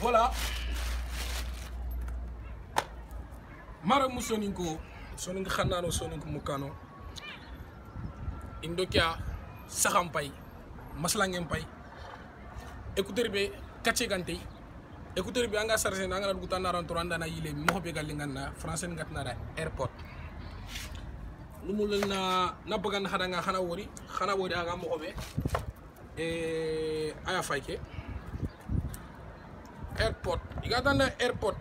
Voilà. Mara musoninko soninga khanano soninga mukano indokia sahampay maslangem pay écouteur be katché gantey écouteur be anga charger na anga duguta na ranto randa na yile mo be galinganna français ngatna da airport lumul na bagan hadanga khana wori aga mo be aya fayke airport igatanda airport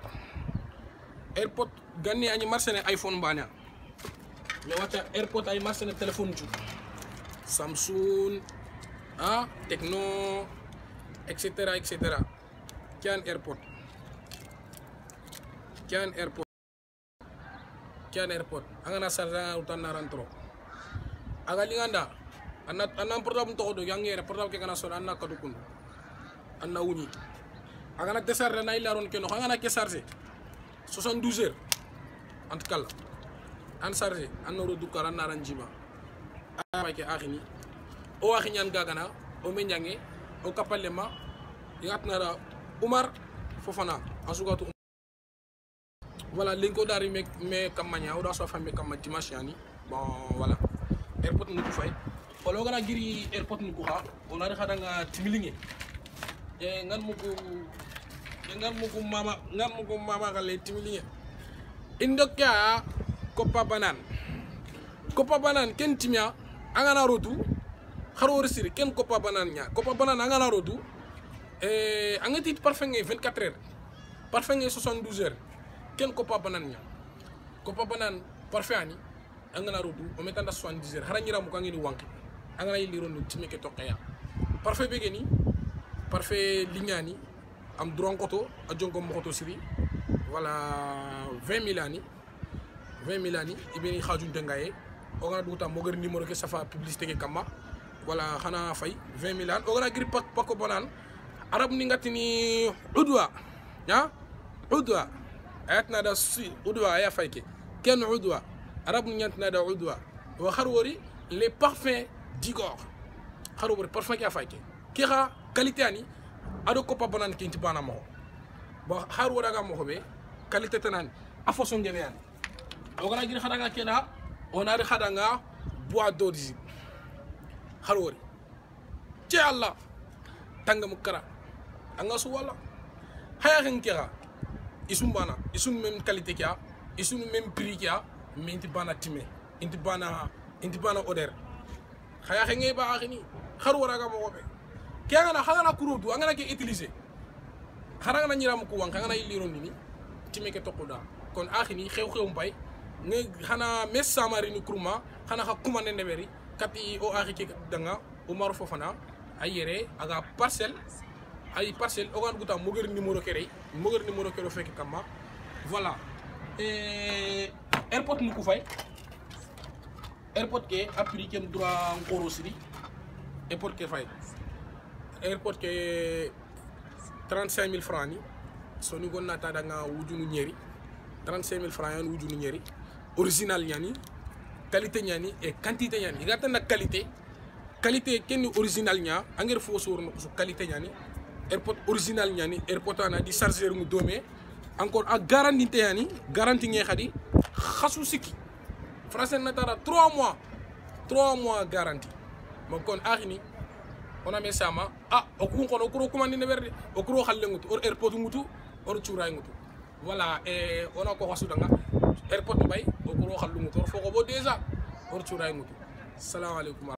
ganni ani marsene iPhone banya me wata airport ay marsene téléphone ju Samsung Tecno etc kian airport angana sarja utan narantro aga linganda anna portable to do yangere portable ke kana so anna kadukun anna wuni agana tesarre na ilaron ke no angana ke charger 72 heures en tout cas an chargé an no du kala na ranjima ay ke akhini o akhinyan gagana o menyange o kapalema yatnara Umar Fofana asugatu voilà linko dari me kamanya o da so famé kam dimanche yani bon voilà airport ni ko fay o gana giri airport ni ko ha on ari khadanga timilinge e ngan muko mama kale timilinge indokia kopa banan ken timia angana rodu kharo resiri ken kopa banan angana rodu angati parfum 24 heures parfum 72 heures ken kopa banan parfum ani angana rodu o metanda 70 heures haranyira mu kangini wanki angana yili rondo timike tokaya parfum begeni parfum lignani am dron koto a jonko mo koto siri voilà 20 000 ani ibeni khajun tengaye o gana duta mogar numéro ke safa publicité ke kama voilà khana fay 20 000 o gana gri pako banan arab ni ngatini udwa ayatna da si udwa ya fayke ken udwa arab ni nyantna da udwa wa kharwori les parfums d'Igor kharwori parfum ke fayke ki kha qualité ani ado ko pa banan kinti bana mo ba kharwora ga mo be qualité tanan afoso ngebe ani ogana gir khadanga kena onari khadanga bois d'origine kharwori ci Allah tangam kara anga su wala haya kira isum même qualité kia isum même prix kia mais inti bana time inti bana odeur haya nge ba akhini kharwora ga mo be kya na khana kurudu angana ke utiliser khara na nyiram ko wan khana yiliron ni time ke tokoda kon akhini xew mbay ne xana mes samari ni kurma xana xa kuma ne neberi kati o axi ke danga Umar Fofana ay yere aga parcelle o gan guta moger numéro kere fekk kama voilà airport ni ku fay airport ke appliquer droit ngoro siri airport ke fay airport ke 35 000 francs ni soni gonna ta danga wujunu ñeri 35 000 francs yan wujunu ñeri original ñani qualité ñani et quantité ñani gata na qualité ken original nya anger fo sor no qualité ñani airport original ñani airport ana di charger mu domé encore a garantie ñani garantie nge xadi xasu siki français na tara 3 mois garantie mo kon akhini on a mis sama o ku ko ko commande ne berde o ko xalle ngutu or airport ngutu or ciuray ngutu voilà on a ko xasu danga airport bay o ko xallu ngutu or foko bo déjà or ciuray ngutu assalamu alaykum